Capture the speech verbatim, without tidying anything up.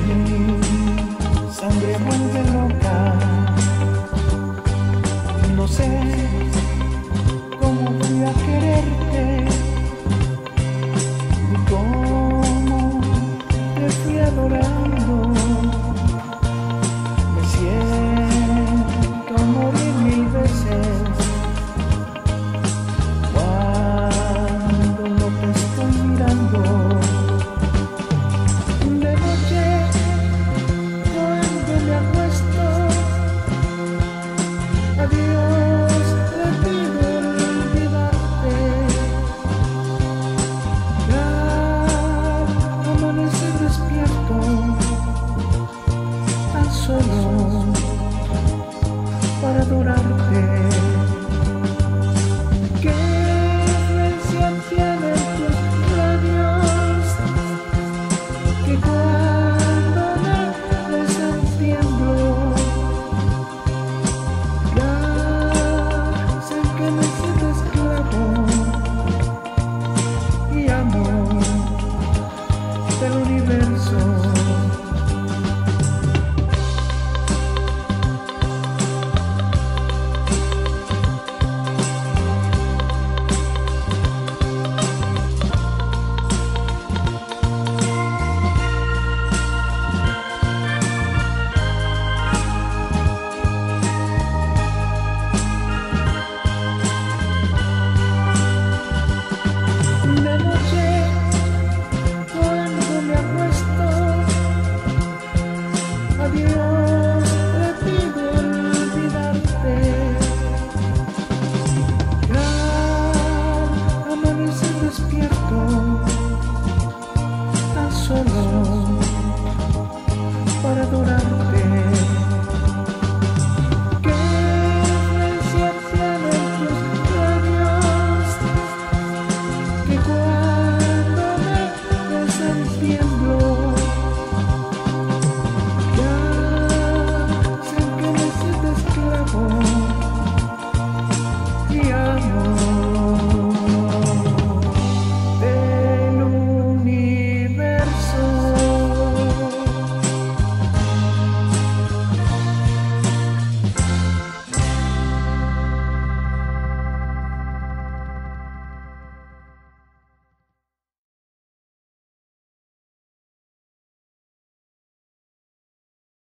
mi sangre vuelve loca. No sé cómo fui a quererte y cómo te fui adorando. Me siento morir mil veces cuando no te estoy mirando. De noche, cuando me acuesto, a Dios le pido olvidarte. Ya amanecer despierto, tan solo para adorarte. ¿Qué influencia tienen tus labios que cuando me besan tiemblo? Ya sé que me siento esclavo y amo del universo. De noche, cuando me acuesto, a Dios le pido olvidarte. Ya amanecer despierto, tan solo para adorarte.